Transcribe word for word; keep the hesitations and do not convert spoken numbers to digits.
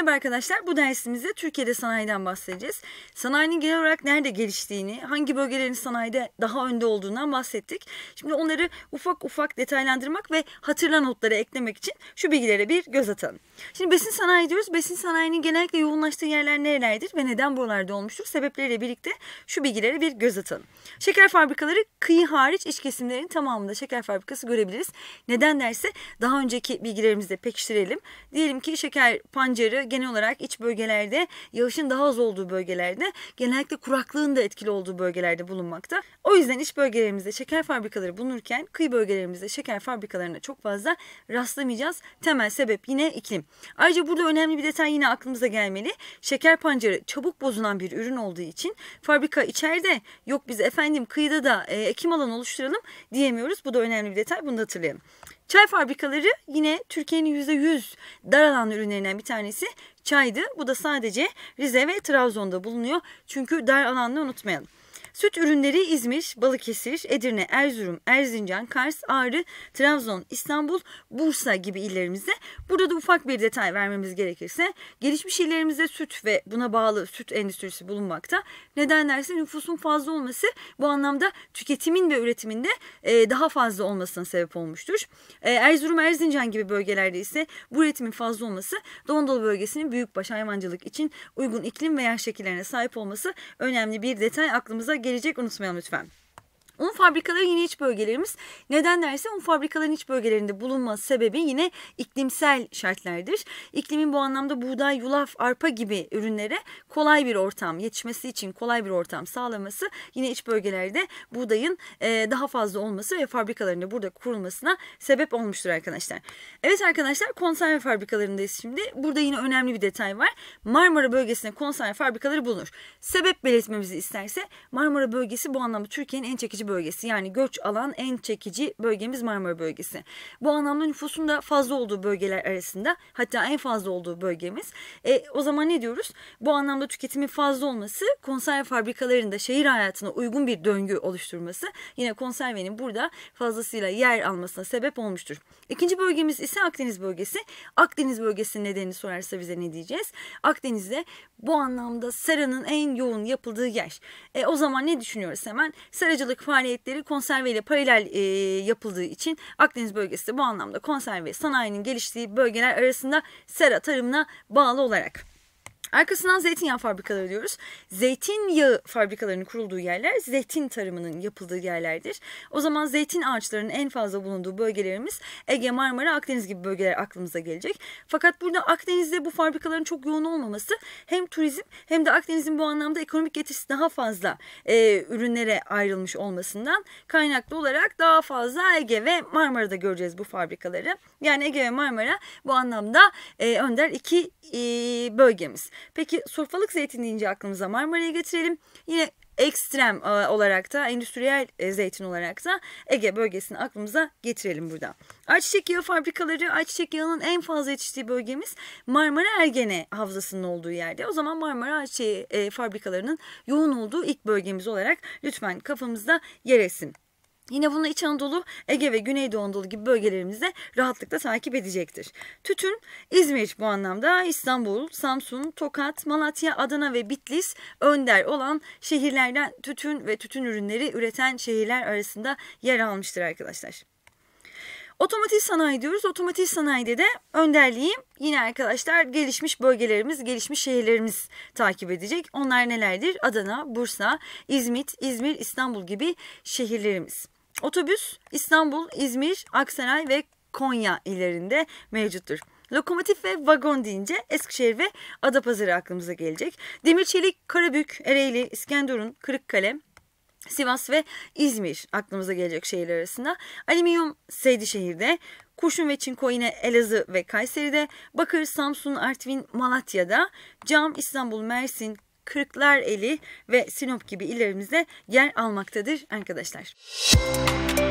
Merhaba arkadaşlar, bu dersimizde Türkiye'de sanayiden bahsedeceğiz. Sanayinin genel olarak nerede geliştiğini, hangi bölgelerin sanayide daha önde olduğundan bahsettik. Şimdi onları ufak ufak detaylandırmak ve hatırla notları eklemek için şu bilgilere bir göz atalım. Şimdi besin sanayi diyoruz. Besin sanayinin genellikle yoğunlaştığı yerler nerelerdir ve neden buralarda olmuştur? Sebepleriyle birlikte şu bilgilere bir göz atalım. Şeker fabrikaları kıyı hariç iç kesimlerin tamamında şeker fabrikası görebiliriz. Neden derse daha önceki bilgilerimizde pekiştirelim. Diyelim ki şeker pancarı genel olarak iç bölgelerde, yağışın daha az olduğu bölgelerde, genellikle kuraklığın da etkili olduğu bölgelerde bulunmakta. O yüzden iç bölgelerimizde şeker fabrikaları bulunurken kıyı bölgelerimizde şeker fabrikalarına çok fazla rastlamayacağız. Temel sebep yine iklim. Ayrıca burada önemli bir detay yine aklımıza gelmeli. Şeker pancarı çabuk bozulan bir ürün olduğu için fabrika içeride, yok biz efendim kıyıda da e, ekim alanı oluşturalım diyemiyoruz. Bu da önemli bir detay, bunu da hatırlayalım. Çay fabrikaları yine Türkiye'nin yüzde yüz dar alan ürünlerinden bir tanesi çaydı. Bu da sadece Rize ve Trabzon'da bulunuyor. Çünkü dar alanını unutmayalım. Süt ürünleri İzmir, Balıkesir, Edirne, Erzurum, Erzincan, Kars, Ağrı, Trabzon, İstanbul, Bursa gibi illerimizde. Burada da ufak bir detay vermemiz gerekirse gelişmiş illerimizde süt ve buna bağlı süt endüstrisi bulunmakta. Neden derse nüfusun fazla olması bu anlamda tüketimin ve üretiminde daha fazla olmasına sebep olmuştur. Erzurum, Erzincan gibi bölgelerde ise bu üretimin fazla olması Doğu Anadolu bölgesinin büyükbaş hayvancılık için uygun iklim ve yer şekillerine sahip olması önemli bir detay, aklımıza gelecek, unutmayalım lütfen. Un fabrikaları yine iç bölgelerimiz. Neden derse un fabrikaların iç bölgelerinde bulunma sebebi yine iklimsel şartlardır. İklimin bu anlamda buğday, yulaf, arpa gibi ürünlere kolay bir ortam, yetişmesi için kolay bir ortam sağlaması yine iç bölgelerde buğdayın daha fazla olması ve fabrikaların da burada kurulmasına sebep olmuştur arkadaşlar. Evet arkadaşlar, konserve fabrikalarındayız şimdi. Burada yine önemli bir detay var. Marmara bölgesinde konserve fabrikaları bulunur. Sebep belirtmemizi isterse Marmara bölgesi bu anlamda Türkiye'nin en çekici bölgesi, yani göç alan en çekici bölgemiz Marmara bölgesi. Bu anlamda nüfusun da fazla olduğu bölgeler arasında, hatta en fazla olduğu bölgemiz. E, o zaman ne diyoruz? Bu anlamda tüketimin fazla olması konserve fabrikalarında şehir hayatına uygun bir döngü oluşturması yine konservenin burada fazlasıyla yer almasına sebep olmuştur. İkinci bölgemiz ise Akdeniz bölgesi. Akdeniz bölgesinin nedenini sorarsa bize ne diyeceğiz? Akdeniz'de bu anlamda seranın en yoğun yapıldığı yer. E, o zaman ne düşünüyoruz hemen? Seracılık faaliyetleri konserve ile paralel e, yapıldığı için Akdeniz bölgesi de bu anlamda konserve sanayinin geliştiği bölgeler arasında sera tarımına bağlı olarak. Arkasından zeytinyağı fabrikaları diyoruz. Zeytinyağı fabrikalarının kurulduğu yerler zeytin tarımının yapıldığı yerlerdir. O zaman zeytin ağaçlarının en fazla bulunduğu bölgelerimiz Ege, Marmara, Akdeniz gibi bölgeler aklımıza gelecek. Fakat burada Akdeniz'de bu fabrikaların çok yoğun olmaması hem turizm hem de Akdeniz'in bu anlamda ekonomik getirisi daha fazla e, ürünlere ayrılmış olmasından kaynaklı olarak daha fazla Ege ve Marmara'da göreceğiz bu fabrikaları. Yani Ege ve Marmara bu anlamda e, önder iki e, bölgemiz. Peki sofralık zeytin deyince aklımıza Marmara'yı getirelim. Yine ekstrem olarak da endüstriyel zeytin olarak da Ege bölgesini aklımıza getirelim burada. Ayçiçek yağı fabrikaları, ayçiçek yağının en fazla yetiştiği bölgemiz Marmara Ergene Havzası'nın olduğu yerde. O zaman Marmara ayçiçeği fabrikalarının yoğun olduğu ilk bölgemiz olarak lütfen kafamızda yer etsin. Yine bunu İç Anadolu, Ege ve Güneydoğu Anadolu gibi bölgelerimizde rahatlıkla takip edecektir. Tütün, İzmir bu anlamda, İstanbul, Samsun, Tokat, Malatya, Adana ve Bitlis önder olan şehirlerden tütün ve tütün ürünleri üreten şehirler arasında yer almıştır arkadaşlar. Otomotiv sanayi diyoruz. Otomotiv sanayide de önderliği yine arkadaşlar gelişmiş bölgelerimiz, gelişmiş şehirlerimiz takip edecek. Onlar nelerdir? Adana, Bursa, İzmit, İzmir, İstanbul gibi şehirlerimiz. Otobüs İstanbul, İzmir, Aksaray ve Konya illerinde mevcuttur. Lokomotif ve vagon deyince Eskişehir ve Adapazarı aklımıza gelecek. Demir çelik, Karabük, Ereğli, İskenderun, Kırıkkale, Sivas ve İzmir aklımıza gelecek şehirler arasında. Alüminyum Seydişehir'de, kurşun ve çinko yine Elazığ ve Kayseri'de, bakır, Samsun, Artvin, Malatya'da, cam İstanbul, Mersin, Kırklareli ve Sinop gibi illerimizde yer almaktadır arkadaşlar.